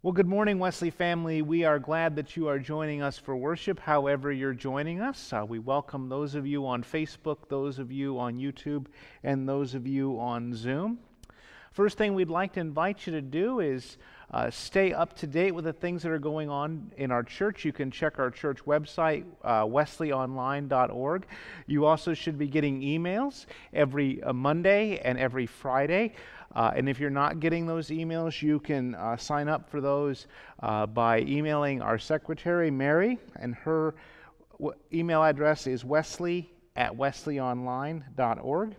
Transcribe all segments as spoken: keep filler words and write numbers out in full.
Well, good morning, Wesley family. We are glad that you are joining us for worship, however you're joining us. Uh, we welcome those of you on Facebook, those of you on YouTube, and those of you on Zoom. First thing we'd like to invite you to do is uh, stay up to date with the things that are going on in our church. You can check our church website, uh, wesley online dot org. You also should be getting emails every uh, Monday and every Friday. Uh, and if you're not getting those emails, you can uh, sign up for those uh, by emailing our secretary, Mary, and her w- email address is wesley at wesley online dot org.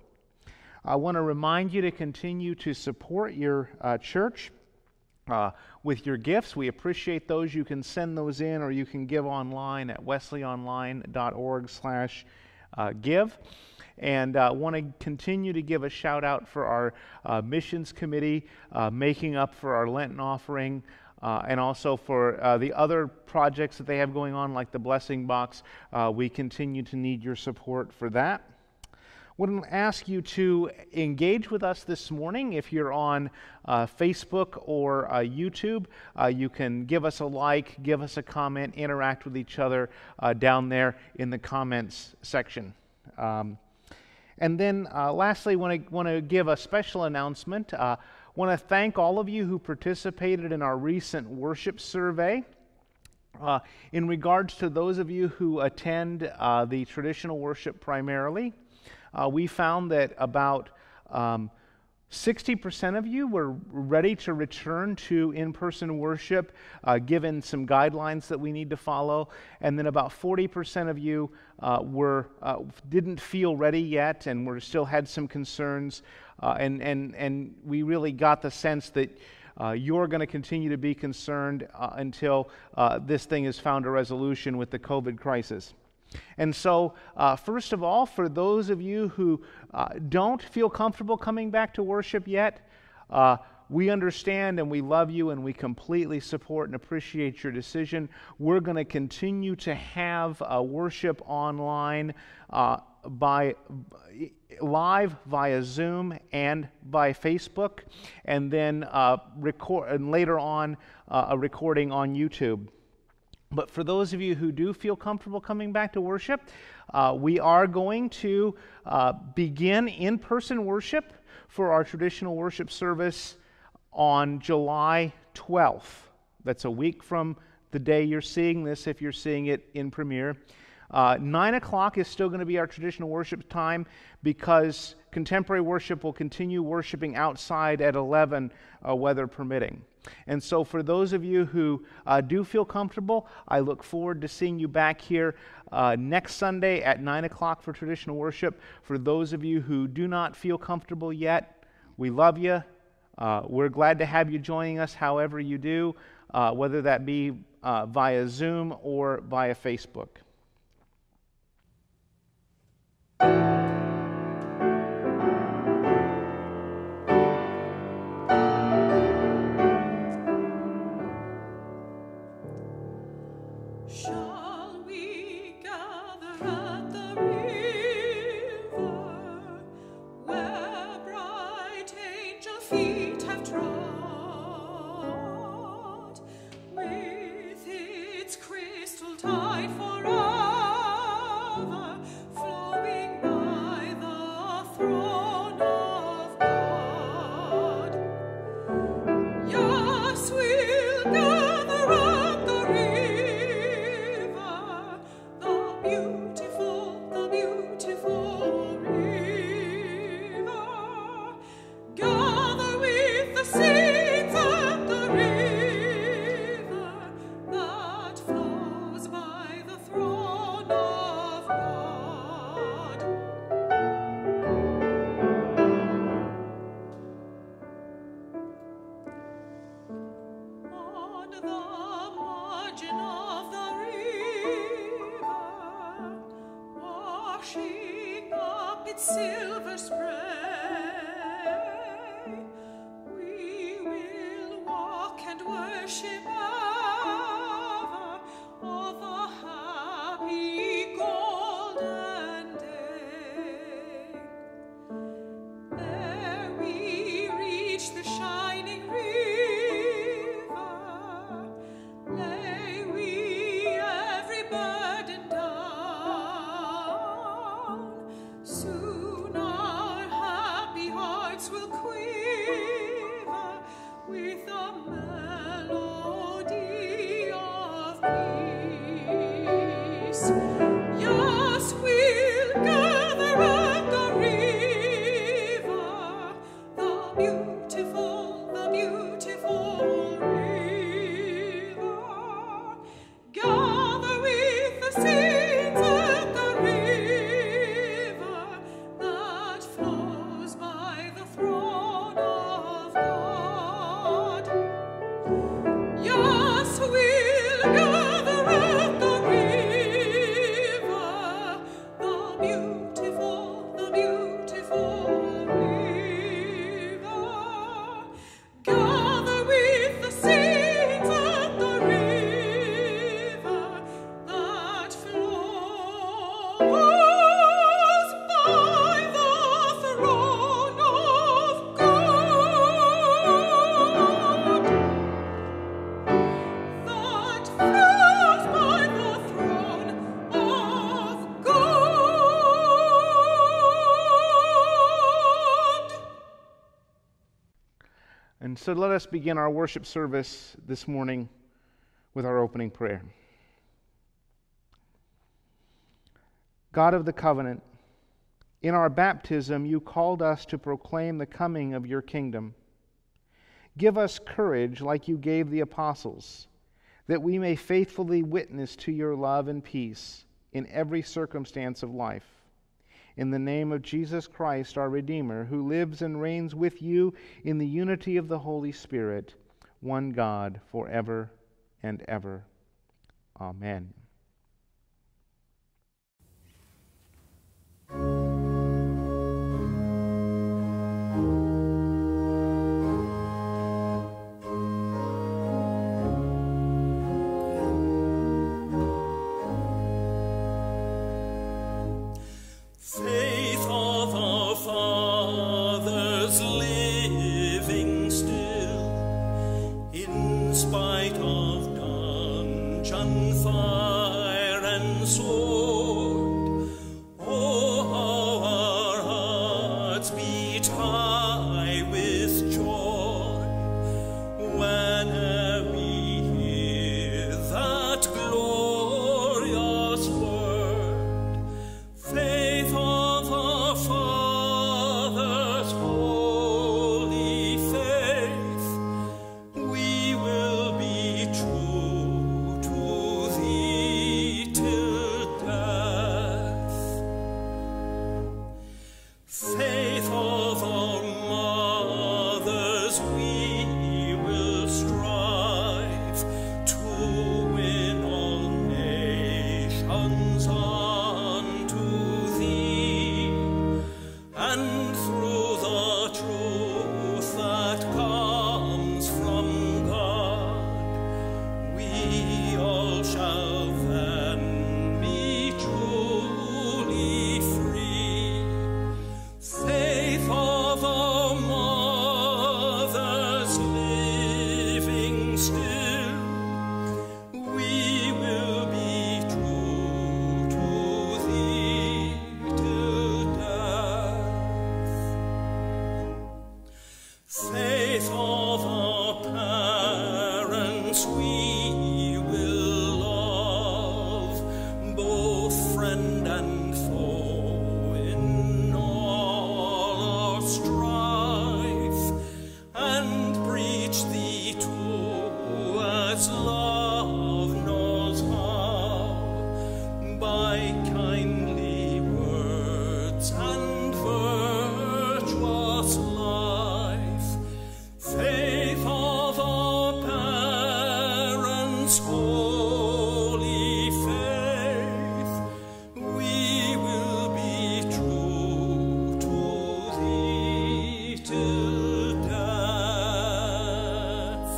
I want to remind you to continue to support your uh, church uh, with your gifts. We appreciate those. You can send those in, or you can give online at wesley online dot org slash give. And I uh, want to continue to give a shout out for our uh, missions committee, uh, making up for our Lenten offering, uh, and also for uh, the other projects that they have going on, like the Blessing Box. Uh, we continue to need your support for that. I want to ask you to engage with us this morning. If you're on uh, Facebook or uh, YouTube, uh, you can give us a like, give us a comment, interact with each other uh, down there in the comments section. Um, And then uh, lastly, I want to want to give a special announcement. I uh, want to thank all of you who participated in our recent worship survey. Uh, in regards to those of you who attend uh, the traditional worship primarily, uh, we found that about um, sixty percent of you were ready to return to in-person worship, uh, given some guidelines that we need to follow, and then about forty percent of you uh, were uh, didn't feel ready yet, and were still had some concerns, uh, and and and we really got the sense that uh, you're going to continue to be concerned uh, until uh, this thing has found a resolution with the COVID crisis. And so, uh, first of all, for those of you who uh, don't feel comfortable coming back to worship yet, uh, we understand and we love you and we completely support and appreciate your decision. We're going to continue to have uh, worship online uh, by live via Zoom and by Facebook, and then uh, record and later on uh, a recording on YouTube. But for those of you who do feel comfortable coming back to worship, uh, we are going to uh, begin in-person worship for our traditional worship service on July twelfth. That's a week from the day you're seeing this, if you're seeing it in premiere. Uh, nine o'clock is still going to be our traditional worship time, because contemporary worship will continue worshiping outside at eleven, uh, weather permitting. And so for those of you who uh, do feel comfortable, I look forward to seeing you back here uh, next Sunday at nine o'clock for traditional worship. For those of you who do not feel comfortable yet, we love you. Uh, we're glad to have you joining us however you do, uh, whether that be uh, via Zoom or via Facebook. Shall we gather at the river, where bright angel feet have trod, with its crystal tide forever flowing by the throne of God? Yes, we'll gather at the river, the beautiful, the beautiful river. Gather with the saints at the river that flows by the throne of God. On the margin of the river, washing up its silver spray, we will walk and worship ever of a happy golden day. There we reach the shining river, so let us begin our worship service this morning with our opening prayer. God of the covenant, in our baptism you called us to proclaim the coming of your kingdom. Give us courage like you gave the apostles, that we may faithfully witness to your love and peace in every circumstance of life. In the name of Jesus Christ, our Redeemer, who lives and reigns with you in the unity of the Holy Spirit, one God, forever and ever. Amen. Faith of our fathers living still, in spite of dungeon, fire, and sword. Oh, how our hearts beat high with joy whene'er we hear that glorious word. Faith of our fathers, holy faith, we will be true to thee till death. Faith of our mothers, we will strive to win all nations unto thee, and through the truth that comes from God, we all shall then be truly free. Faith of our mothers living still, we will be true to thee till death. Faith of our parents, we will love, both friend and foe, in all our strife, and preach thee to as love knows how, by kindly words and virtuous life. Faith of our parents, holy faith, we will be true to thee till death.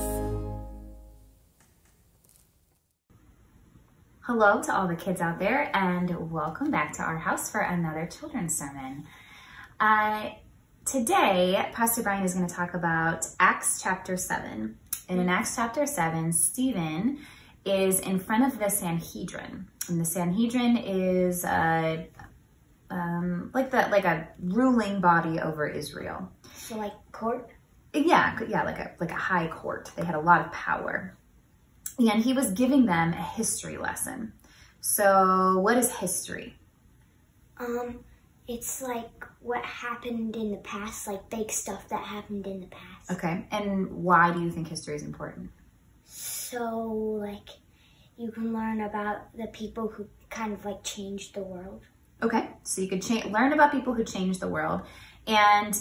Hello to all the kids out there, and welcome back to our house for another children's sermon. Uh, today, Pastor Brian is going to talk about Acts chapter seven. And in Acts chapter seven, Stephen is in front of the Sanhedrin. And the Sanhedrin is uh, um, like the like a ruling body over Israel. So like court? Yeah, yeah, like a like a high court. They had a lot of power. And he was giving them a history lesson. So what is history? Um, it's like what happened in the past, like fake stuff that happened in the past. Okay, and why do you think history is important? So like you can learn about the people who kind of like changed the world. Okay, so you could cha- learn about people who changed the world. And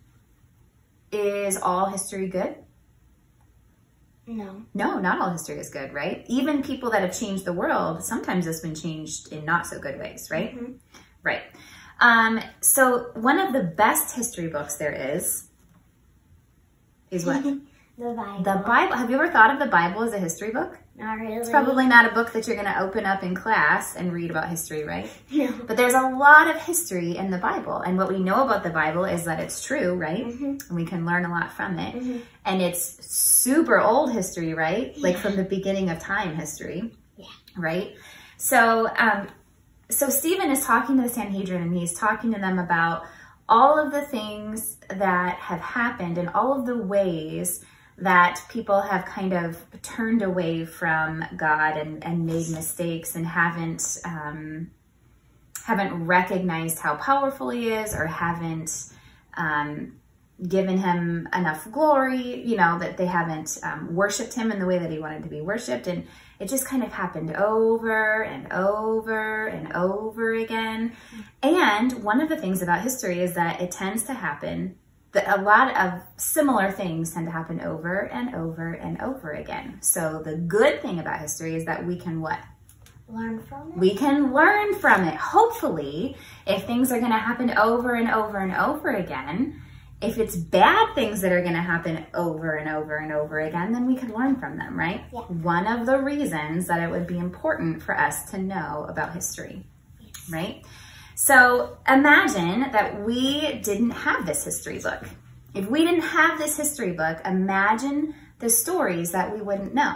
is all history good? No. No, not all history is good, right? Even people that have changed the world, sometimes it's been changed in not so good ways, right? Mm-hmm. Right. Um, so one of the best history books there is, is what? The Bible. The Bible. Have you ever thought of the Bible as a history book? Not really. It's probably not a book that you're going to open up in class and read about history, right? No. But there's a lot of history in the Bible. And what we know about the Bible is that it's true, right? Mm-hmm. And we can learn a lot from it. Mm-hmm. And it's super old history, right? Like Yeah. from the beginning of time history. Yeah. Right? So, um, so Stephen is talking to the Sanhedrin, and he's talking to them about all of the things that have happened and all of the ways that people have kind of turned away from God and, and made mistakes and haven't um, haven't recognized how powerful he is, or haven't um, given him enough glory, you know, that they haven't um, worshiped him in the way that he wanted to be worshiped. And it just kind of happened over and over and over again. And one of the things about history is that it tends to happen, that a lot of similar things tend to happen over and over and over again. So the good thing about history is that we can what? Learn from it. We can learn from it. Hopefully, if things are going to happen over and over and over again, if it's bad things that are going to happen over and over and over again, then we can learn from them, right? Yeah. One of the reasons that it would be important for us to know about history, Yes. right? So imagine that we didn't have this history book. If we didn't have this history book, imagine the stories that we wouldn't know,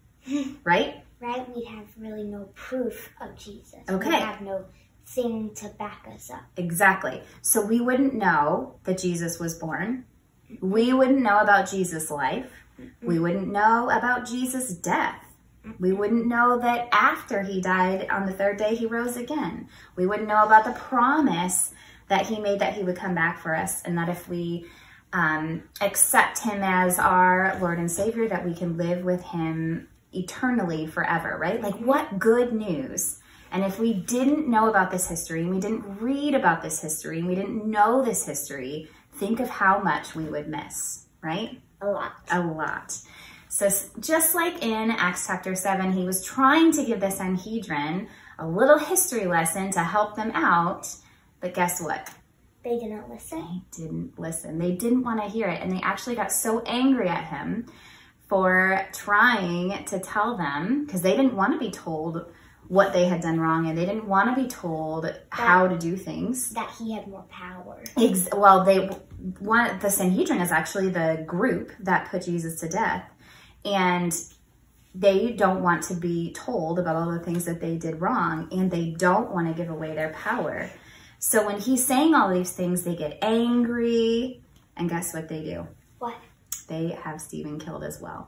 right? Right? We'd have really no proof of Jesus. Okay. We'd have no thing to back us up. Exactly. So we wouldn't know that Jesus was born. We wouldn't know about Jesus' life. We wouldn't know about Jesus' death. We wouldn't know that after he died on the third day, he rose again. We wouldn't know about the promise that he made that he would come back for us, and that if we um, accept him as our Lord and Savior, that we can live with him eternally forever, right? Like, what good news. And if we didn't know about this history, and we didn't read about this history, and we didn't know this history, think of how much we would miss, right? A lot. A lot. So just like in Acts chapter seven, he was trying to give the Sanhedrin a little history lesson to help them out. But guess what? They didn't listen. They didn't listen. They didn't want to hear it. And they actually got so angry at him for trying to tell them, because they didn't want to be told what they had done wrong, and they didn't want to be told how to do things. That he had more power. Ex- well, they one the Sanhedrin is actually the group that put Jesus to death, and they don't want to be told about all the things that they did wrong, and they don't want to give away their power. So when he's saying all these things, they get angry, and guess what they do? What? They have Stephen killed as well.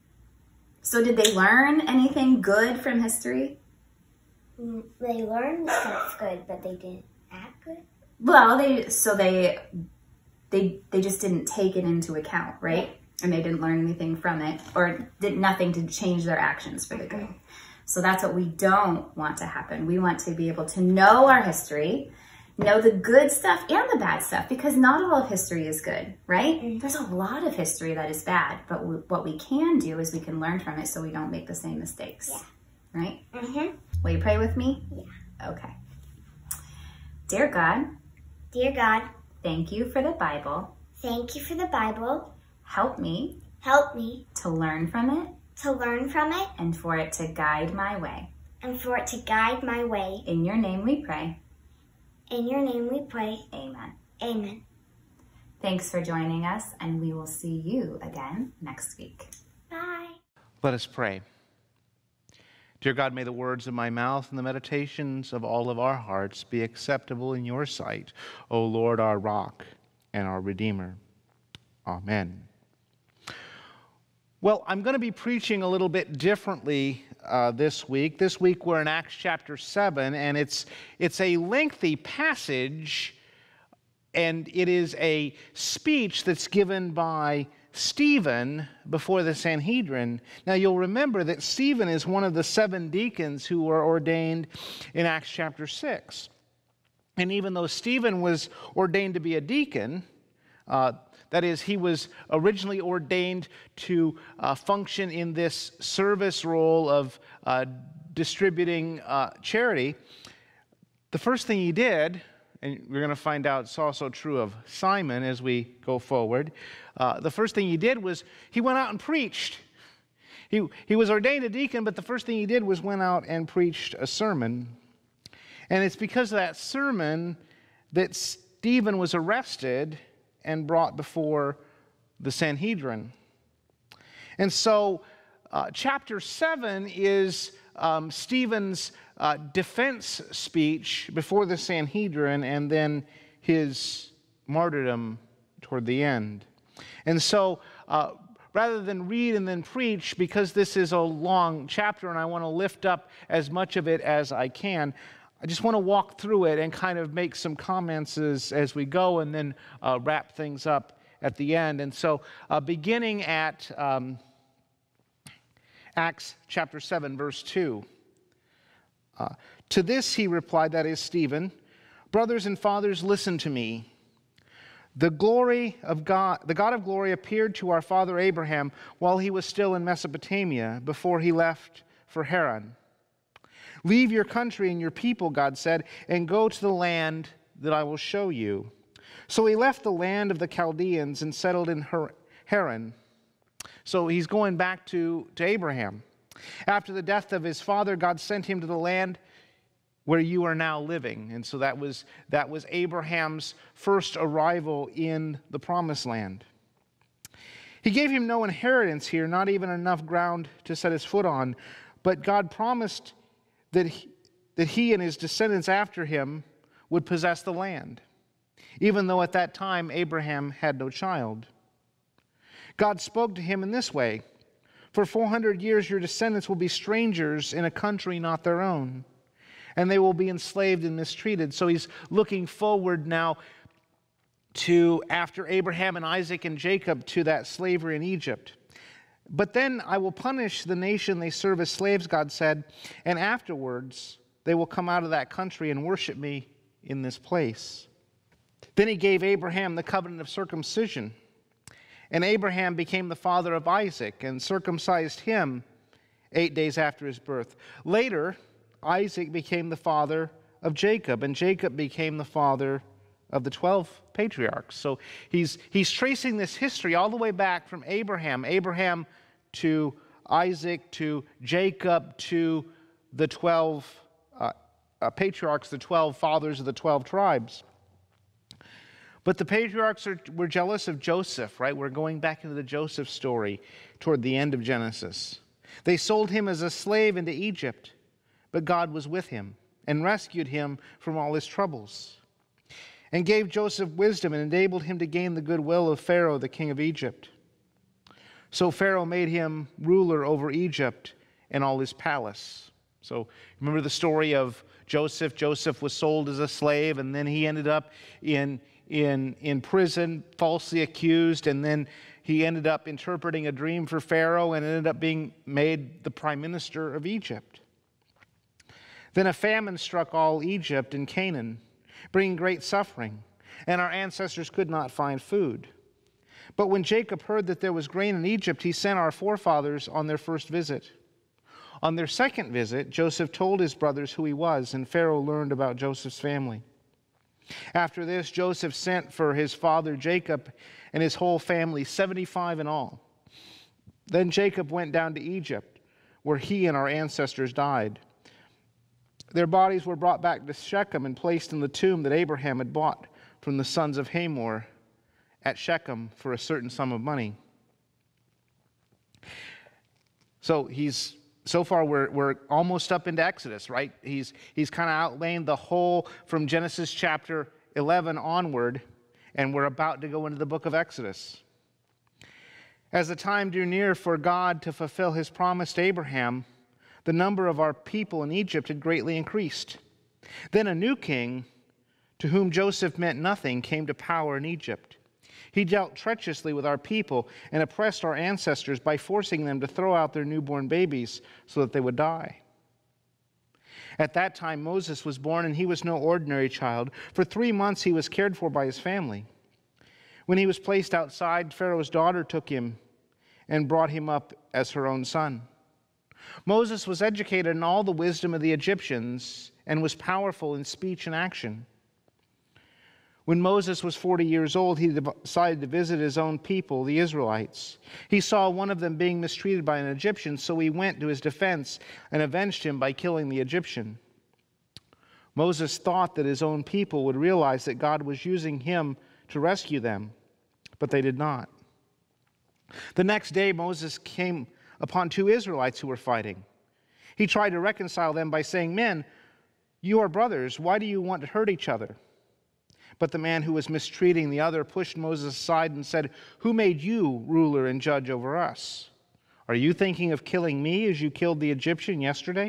So did they learn anything good from history? Mm, They learned stuff good, but they didn't act good. Well, they so they they they just didn't take it into account, right? And they didn't learn anything from it, or did nothing to change their actions for the good. So that's what we don't want to happen. We want to be able to know our history, know the good stuff and the bad stuff, because not all of history is good, right? Mm-hmm. There's a lot of history that is bad, but w- what we can do is we can learn from it so we don't make the same mistakes, Yeah. right? Mm-hmm. Will you pray with me? Yeah. Okay. Dear God, Dear God, thank you for the Bible. thank you for the Bible. Help me Help me to learn from it to learn from it and for it to guide my way. and for it to guide my way. In your name we pray. In your name we pray. Amen. Amen. Thanks for joining us, and we will see you again next week. Bye. Let us pray. Dear God, may the words of my mouth and the meditations of all of our hearts be acceptable in your sight, O Lord, our rock and our Redeemer. Amen. Well, I'm going to be preaching a little bit differently uh, this week. This week we're in Acts chapter seven, and it's, it's a lengthy passage, and it is a speech that's given by Stephen before the Sanhedrin. Now, you'll remember that Stephen is one of the seven deacons who were ordained in Acts chapter six. And even though Stephen was ordained to be a deacon, uh, that is, he was originally ordained to uh, function in this service role of uh, distributing uh, charity, the first thing he did, and we're going to find out it's also true of Simon as we go forward, uh, the first thing he did was he went out and preached. He, he was ordained a deacon, but the first thing he did was went out and preached a sermon. And it's because of that sermon that Stephen was arrested and brought before the Sanhedrin. And so uh, chapter seven is um, Stephen's uh, defense speech before the Sanhedrin, and then his martyrdom toward the end. And so uh, rather than read and then preach, because this is a long chapter and I want to lift up as much of it as I can, I just want to walk through it and kind of make some comments as, as we go, and then uh, wrap things up at the end. And so uh, beginning at um, Acts chapter seven, verse two. Uh, to this he replied, that is Stephen, brothers and fathers, listen to me. The glory of God, the God of glory appeared to our father Abraham while he was still in Mesopotamia, before he left for Haran. Leave your country and your people, God said, and go to the land that I will show you. So he left the land of the Chaldeans and settled in Haran. So he's going back to, to Abraham. After the death of his father, God sent him to the land where you are now living. And so that was, that was Abraham's first arrival in the promised land. He gave him no inheritance here, not even enough ground to set his foot on, but God promised that he, that he and his descendants after him would possess the land, even though at that time Abraham had no child. God spoke to him in this way, for four hundred years your descendants will be strangers in a country not their own, and they will be enslaved and mistreated. So he's looking forward now to, after Abraham and Isaac and Jacob, to that slavery in Egypt. But then I will punish the nation they serve as slaves, God said, and afterwards they will come out of that country and worship me in this place. Then he gave Abraham the covenant of circumcision, and Abraham became the father of Isaac and circumcised him eight days after his birth. Later, Isaac became the father of Jacob, and Jacob became the father of the twelve patriarchs. So he's, he's tracing this history all the way back from Abraham, Abraham to Isaac, to Jacob, to the twelve uh, uh, patriarchs, the twelve fathers of the twelve tribes. But the patriarchs are, were jealous of Joseph, right? We're going back into the Joseph story toward the end of Genesis. They sold him as a slave into Egypt, but God was with him and rescued him from all his troubles, and gave Joseph wisdom and enabled him to gain the goodwill of Pharaoh, the king of Egypt. So Pharaoh made him ruler over Egypt and all his palace. So remember the story of Joseph. Joseph was sold as a slave, and then he ended up in, in, in prison, falsely accused, and then he ended up interpreting a dream for Pharaoh and ended up being made the prime minister of Egypt. Then a famine struck all Egypt and Canaan, bringing great suffering, and our ancestors could not find food. But when Jacob heard that there was grain in Egypt, he sent our forefathers on their first visit. On their second visit, Joseph told his brothers who he was, and Pharaoh learned about Joseph's family. After this, Joseph sent for his father Jacob and his whole family, seventy-five in all. Then Jacob went down to Egypt, where he and our ancestors died. Their bodies were brought back to Shechem and placed in the tomb that Abraham had bought from the sons of Hamor at Shechem for a certain sum of money. So he's so far we're we're almost up into Exodus, right? He's he's kind of outlined the whole from Genesis chapter eleven onward, and we're about to go into the book of Exodus. As the time drew near for God to fulfill his promise to Abraham, the number of our people in Egypt had greatly increased. Then a new king, to whom Joseph meant nothing, came to power in Egypt. He dealt treacherously with our people and oppressed our ancestors by forcing them to throw out their newborn babies so that they would die. At that time Moses was born, and he was no ordinary child. For three months he was cared for by his family. When he was placed outside, Pharaoh's daughter took him and brought him up as her own son. Moses was educated in all the wisdom of the Egyptians and was powerful in speech and action. When Moses was forty years old, he decided to visit his own people, the Israelites. He saw one of them being mistreated by an Egyptian, so he went to his defense and avenged him by killing the Egyptian. Moses thought that his own people would realize that God was using him to rescue them, but they did not. The next day, Moses came upon two Israelites who were fighting. He tried to reconcile them by saying, "Men, you are brothers. Why do you want to hurt each other?" But the man who was mistreating the other pushed Moses aside and said, "Who made you ruler and judge over us? Are you thinking of killing me as you killed the Egyptian yesterday?"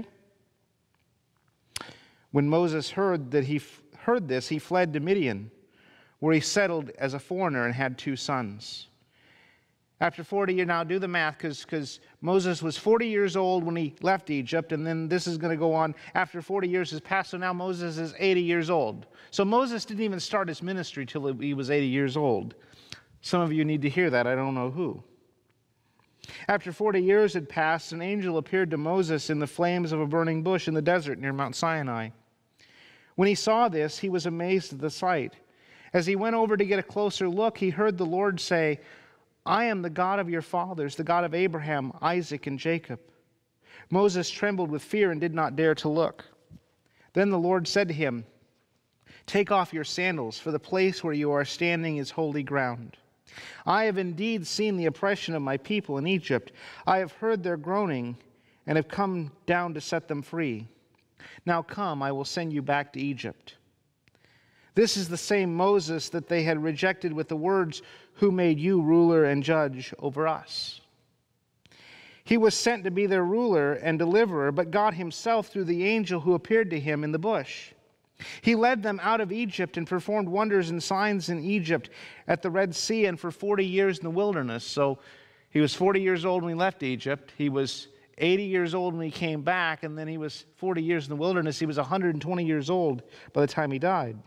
When Moses heard that he heard this, he fled to Midian, where he settled as a foreigner and had two sons. After forty years, now do the math, because Moses was forty years old when he left Egypt, and then this is going to go on after forty years has passed, so now Moses is eighty years old. So Moses didn't even start his ministry till he was eighty years old. Some of you need to hear that. I don't know who. After forty years had passed, an angel appeared to Moses in the flames of a burning bush in the desert near Mount Sinai. When he saw this, he was amazed at the sight. As he went over to get a closer look, he heard the Lord say, "I am the God of your fathers, the God of Abraham, Isaac, and Jacob." Moses trembled with fear and did not dare to look. Then the Lord said to him, "Take off your sandals, for the place where you are standing is holy ground. I have indeed seen the oppression of my people in Egypt. I have heard their groaning and have come down to set them free. Now come, I will send you back to Egypt." This is the same Moses that they had rejected with the words, "Who made you ruler and judge over us?" He was sent to be their ruler and deliverer, but God himself through the angel who appeared to him in the bush. He led them out of Egypt and performed wonders and signs in Egypt, at the Red Sea, and for forty years in the wilderness. So he was forty years old when he left Egypt. He was eighty years old when he came back, and then he was forty years in the wilderness. He was one hundred twenty years old by the time he died.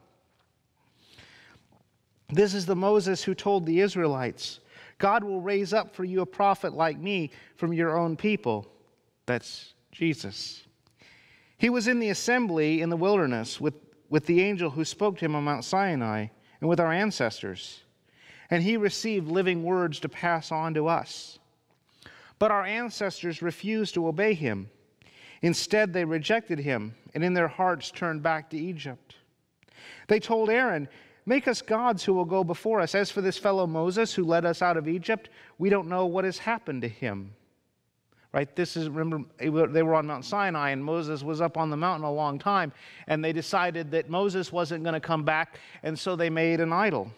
This is the Moses who told the Israelites, "God will raise up for you a prophet like me from your own people." That's Jesus. He was in the assembly in the wilderness with, with the angel who spoke to him on Mount Sinai and with our ancestors. And he received living words to pass on to us. But our ancestors refused to obey him. Instead, they rejected him and in their hearts turned back to Egypt. They told Aaron, "Make us gods who will go before us. As for this fellow Moses who led us out of Egypt, we don't know what has happened to him." Right? This is, remember, they were on Mount Sinai, and Moses was up on the mountain a long time, and they decided that Moses wasn't going to come back, and so they made an idol.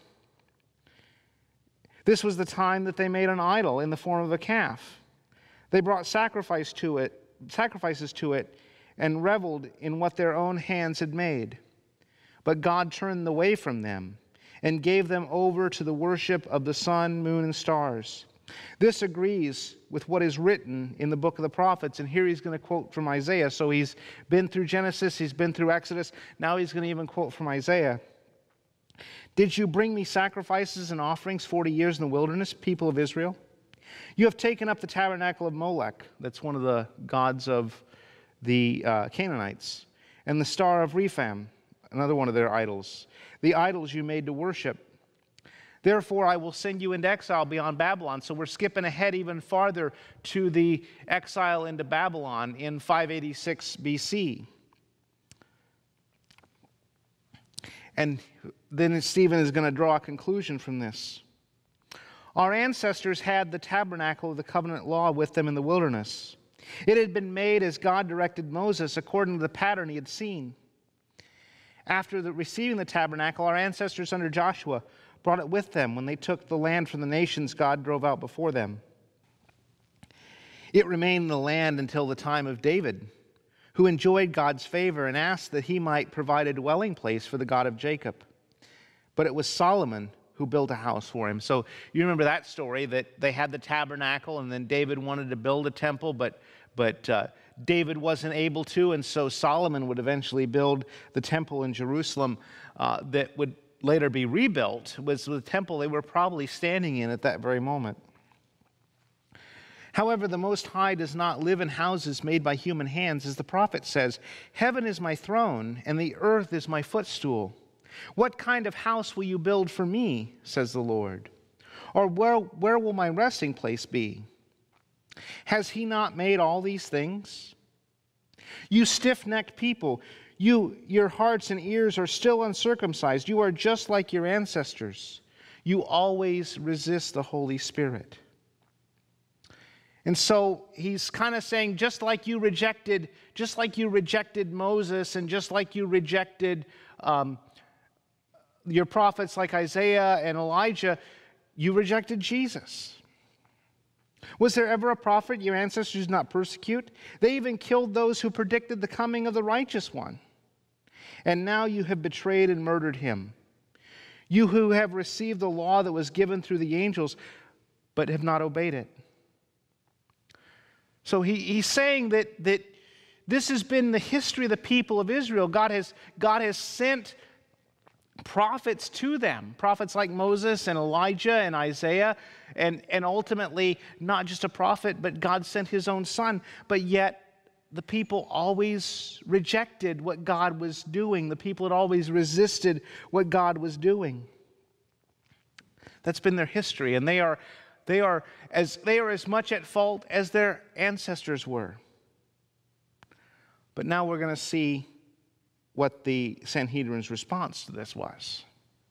This was the time that they made an idol in the form of a calf. They brought sacrifice to it, sacrifices to it, and reveled in what their own hands had made. But God turned away from them and gave them over to the worship of the sun, moon, and stars. This agrees with what is written in the book of the prophets, and here he's going to quote from Isaiah. So he's been through Genesis, he's been through Exodus, now he's going to even quote from Isaiah. "Did you bring me sacrifices and offerings forty years in the wilderness, people of Israel? You have taken up the tabernacle of Molech," that's one of the gods of the uh, Canaanites, "and the star of Rephaim," another one of their idols, "the idols you made to worship. Therefore, I will send you into exile beyond Babylon." So we're skipping ahead even farther to the exile into Babylon in five eighty-six B C. And then Stephen is going to draw a conclusion from this. Our ancestors had the tabernacle of the covenant law with them in the wilderness. It had been made as God directed Moses according to the pattern he had seen. After the, receiving the tabernacle, our ancestors under Joshua brought it with them when they took the land from the nations God drove out before them. It remained in the land until the time of David, who enjoyed God's favor and asked that he might provide a dwelling place for the God of Jacob. But it was Solomon who built a house for him. So you remember that story, that they had the tabernacle, and then David wanted to build a temple, but, but uh, David wasn't able to, and so Solomon would eventually build the temple in Jerusalem uh, that would later be rebuilt. Was the temple they were probably standing in at that very moment. However, the Most High does not live in houses made by human hands, as the prophet says, "Heaven is my throne, and the earth is my footstool. What kind of house will you build for me, says the Lord? Or where, where will my resting place be? Has he not made all these things? You stiff-necked people, you, your hearts and ears are still uncircumcised. You are just like your ancestors. You always resist the Holy Spirit." And so he's kind of saying, just like you rejected, just like you rejected Moses, and just like you rejected um, your prophets like Isaiah and Elijah, you rejected Jesus. Was there ever a prophet your ancestors did not persecute? They even killed those who predicted the coming of the righteous one. And now you have betrayed and murdered him. You who have received the law that was given through the angels, but have not obeyed it. So he, he's saying that, that this has been the history of the people of Israel. God has, God has sent prophets to them, prophets like Moses and Elijah and Isaiah, and, and ultimately not just a prophet, but God sent his own son. But yet the people always rejected what God was doing. The people had always resisted what God was doing. That's been their history, and they are they are as they are as much at fault as their ancestors were. But now we're going to see what the Sanhedrin's response to this was.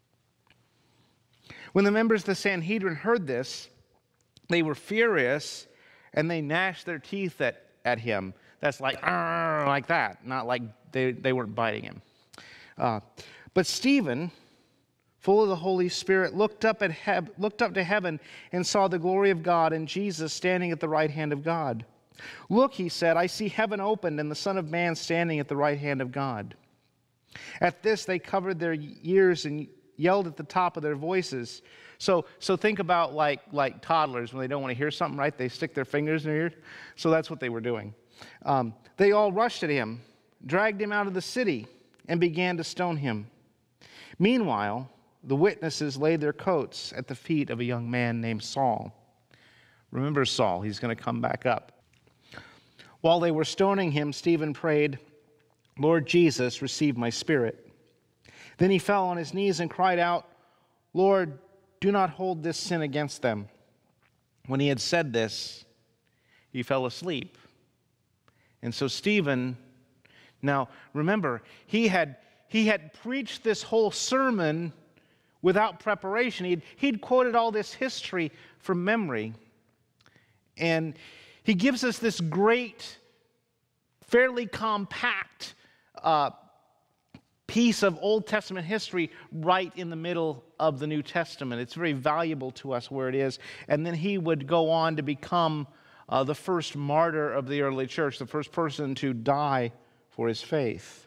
When the members of the Sanhedrin heard this, they were furious, and they gnashed their teeth at, at him. That's like, like that, not like they, they weren't biting him. Uh, but Stephen, full of the Holy Spirit, looked up, at he- looked up to heaven and saw the glory of God and Jesus standing at the right hand of God. Look, he said, I see heaven opened and the Son of Man standing at the right hand of God. At this, they covered their ears and yelled at the top of their voices. So, so think about like, like toddlers when they don't want to hear something, right? They stick their fingers in their ear. So that's what they were doing. Um, they all rushed at him, dragged him out of the city, and began to stone him. Meanwhile, the witnesses laid their coats at the feet of a young man named Saul. Remember Saul, he's going to come back up. While they were stoning him, Stephen prayed, Lord Jesus, receive my spirit. Then he fell on his knees and cried out, Lord, do not hold this sin against them. When he had said this, he fell asleep. And so Stephen, now remember, he had, he had preached this whole sermon without preparation. He'd, he'd quoted all this history from memory. And he gives us this great, fairly compact uh, piece of Old Testament history right in the middle of the New Testament. It's very valuable to us where it is. And then he would go on to become uh, the first martyr of the early church, the first person to die for his faith.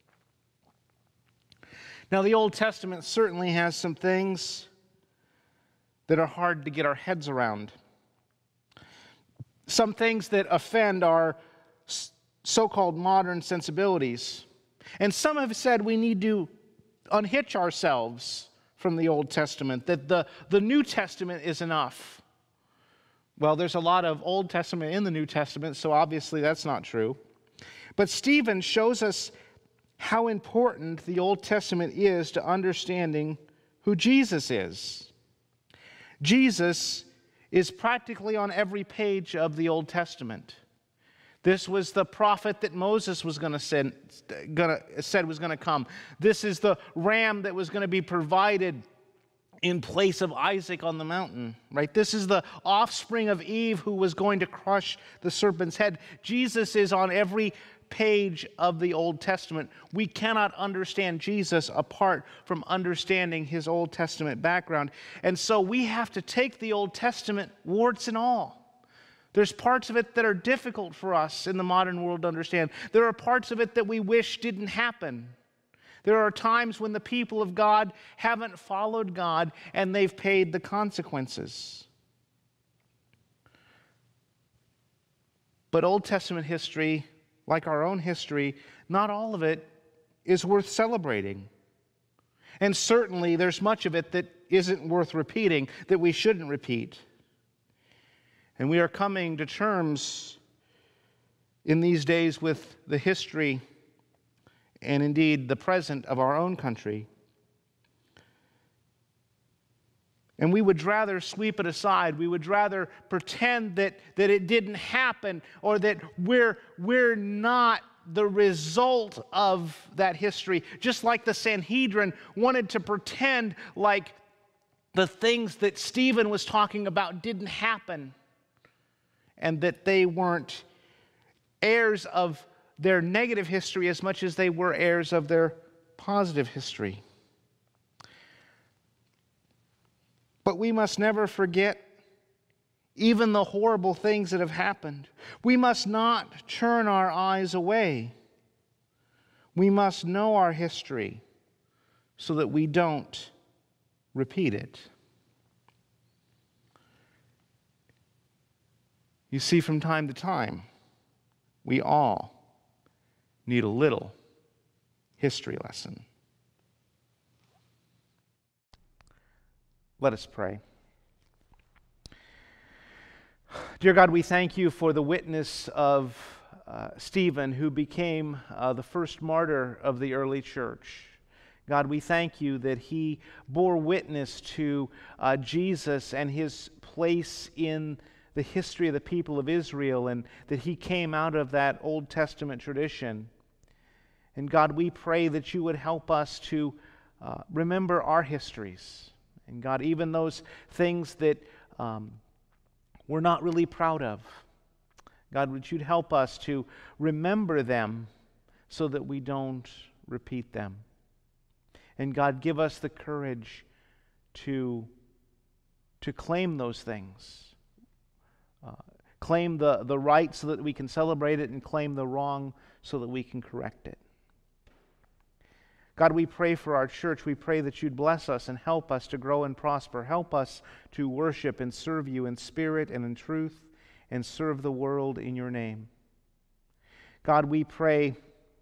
Now, the Old Testament certainly has some things that are hard to get our heads around. Some things that offend our so-called modern sensibilities. And some have said we need to unhitch ourselves from the Old Testament, that the, the New Testament is enough. Well, there's a lot of Old Testament in the New Testament, so obviously that's not true. But Stephen shows us how important the Old Testament is to understanding who Jesus is. Jesus is practically on every page of the Old Testament. This was the prophet that Moses was going to send, gonna, said was going to come. This is the ram that was going to be provided in place of Isaac on the mountain, right? This is the offspring of Eve who was going to crush the serpent's head. Jesus is on every page of the Old Testament. We cannot understand Jesus apart from understanding his Old Testament background. And so we have to take the Old Testament, warts and all. There's parts of it that are difficult for us in the modern world to understand. There are parts of it that we wish didn't happen. There are times when the people of God haven't followed God and they've paid the consequences. But Old Testament history, like our own history, not all of it is worth celebrating. And certainly there's much of it that isn't worth repeating, that we shouldn't repeat. And we are coming to terms in these days with the history and indeed the present of our own country. And we would rather sweep it aside. We would rather pretend that, that it didn't happen, or that we're, we're not the result of that history. Just like the Sanhedrin wanted to pretend like the things that Stephen was talking about didn't happen, and that they weren't heirs of their negative history as much as they were heirs of their positive history. But we must never forget even the horrible things that have happened. We must not turn our eyes away. We must know our history so that we don't repeat it. You see, from time to time, we all need a little history lesson. Let us pray. Dear God, we thank you for the witness of uh, Stephen, who became uh, the first martyr of the early church. God, we thank you that he bore witness to uh, Jesus and his place in the history of the people of Israel, and that he came out of that Old Testament tradition. And God, we pray that you would help us to uh, remember our histories. And God, even those things that um, we're not really proud of, God, would you help us to remember them so that we don't repeat them. And God, give us the courage to, to claim those things. Uh, claim the, the right so that we can celebrate it, and claim the wrong so that we can correct it. God, we pray for our church. We pray that you'd bless us and help us to grow and prosper. Help us to worship and serve you in spirit and in truth, and serve the world in your name. God, we pray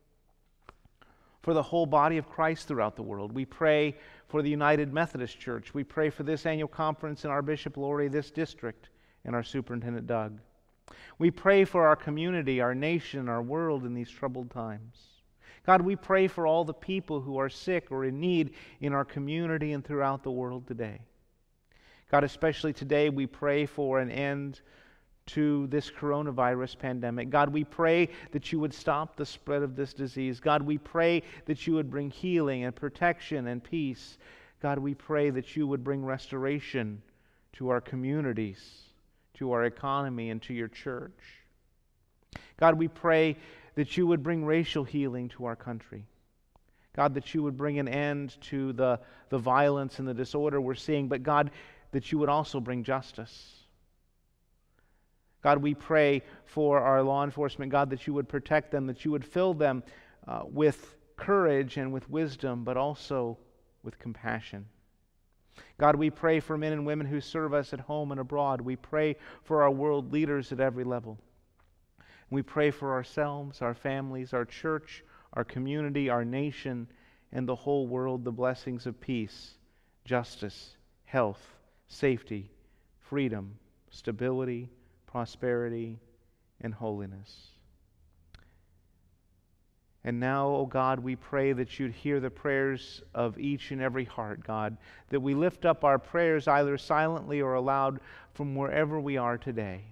for the whole body of Christ throughout the world. We pray for the United Methodist Church. We pray for this annual conference and our Bishop Lori, this district, and our Superintendent Doug. We pray for our community, our nation, our world in these troubled times. God, we pray for all the people who are sick or in need in our community and throughout the world today. God, especially today, we pray for an end to this coronavirus pandemic. God, we pray that you would stop the spread of this disease. God, we pray that you would bring healing and protection and peace. God, we pray that you would bring restoration to our communities, to our economy, and to your church. God, we pray that you would bring racial healing to our country. God, that you would bring an end to the, the violence and the disorder we're seeing, but God, that you would also bring justice. God, we pray for our law enforcement, God, that you would protect them, that you would fill them uh, with courage and with wisdom, but also with compassion. God, we pray for men and women who serve us at home and abroad. We pray for our world leaders at every level. We pray for ourselves, our families, our church, our community, our nation, and the whole world, the blessings of peace, justice, health, safety, freedom, stability, prosperity, and holiness. And now, O God, we pray that you'd hear the prayers of each and every heart, God, that we lift up our prayers either silently or aloud from wherever we are today.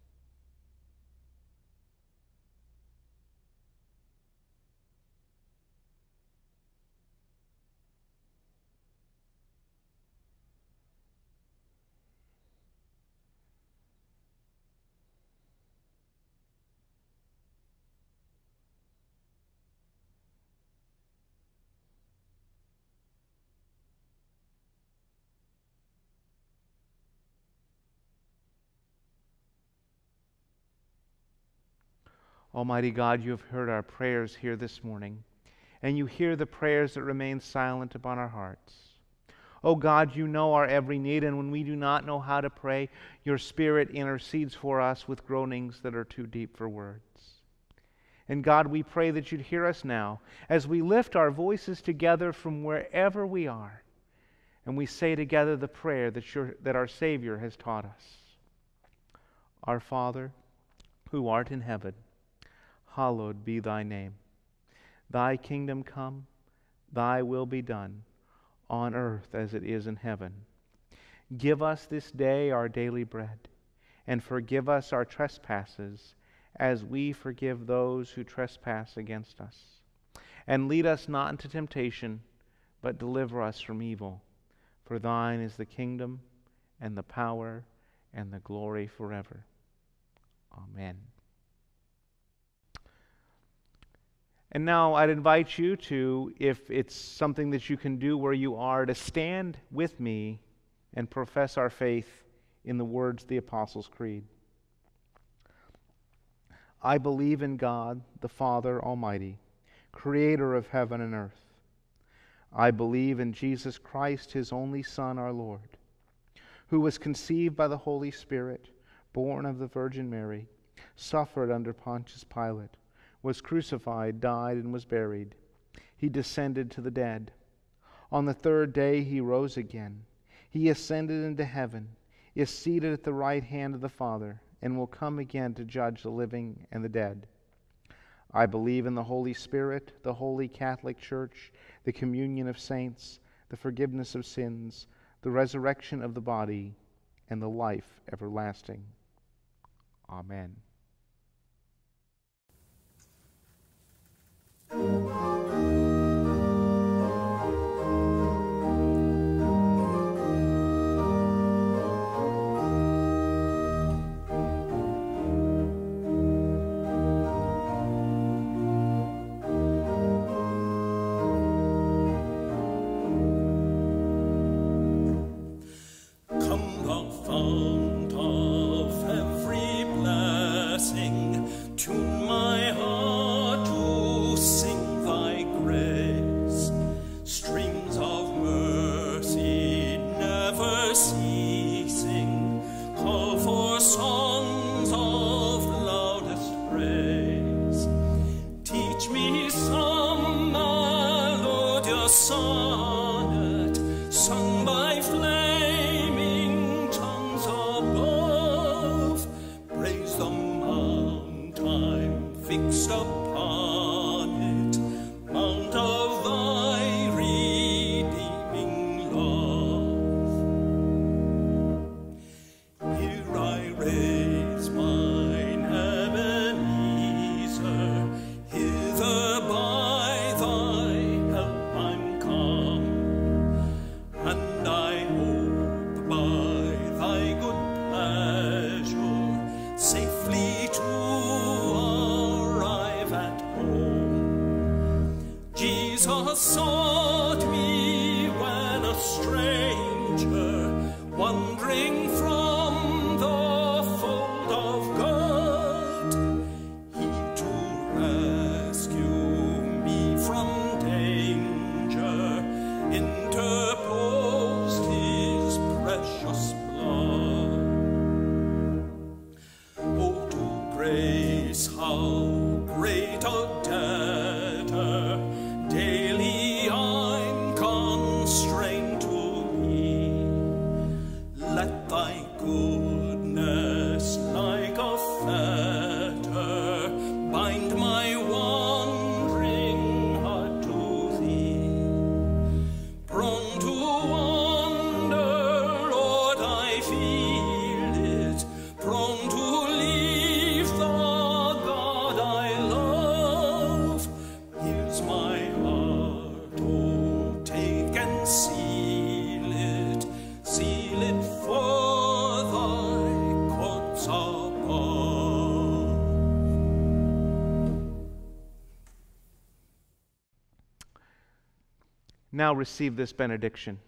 Almighty God, you have heard our prayers here this morning, and you hear the prayers that remain silent upon our hearts. O God, you know our every need, and when we do not know how to pray, your Spirit intercedes for us with groanings that are too deep for words. And God, we pray that you'd hear us now as we lift our voices together from wherever we are, and we say together the prayer that, your, that our Savior has taught us. Our Father, who art in heaven, hallowed be thy name. Thy kingdom come, thy will be done, on earth as it is in heaven. Give us this day our daily bread, and forgive us our trespasses, as we forgive those who trespass against us. And lead us not into temptation, but deliver us from evil. For thine is the kingdom, and the power, and the glory forever. Amen. And now I'd invite you to, if it's something that you can do where you are, to stand with me and profess our faith in the words of the Apostles' Creed. I believe in God, the Father Almighty, creator of heaven and earth. I believe in Jesus Christ, his only Son, our Lord, who was conceived by the Holy Spirit, born of the Virgin Mary, suffered under Pontius Pilate, was crucified, died, and was buried. He descended to the dead. On the third day he rose again. He ascended into heaven, is seated at the right hand of the Father, and will come again to judge the living and the dead. I believe in the Holy Spirit, the Holy Catholic Church, the communion of saints, the forgiveness of sins, the resurrection of the body, and the life everlasting. Amen. Now receive this benediction.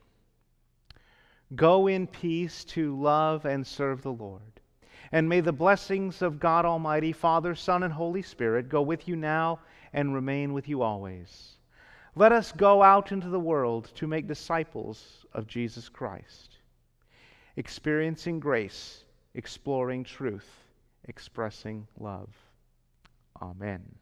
Go in peace to love and serve the Lord. And may the blessings of God Almighty, Father, Son, and Holy Spirit go with you now and remain with you always. Let us go out into the world to make disciples of Jesus Christ, experiencing grace, exploring truth, expressing love. Amen.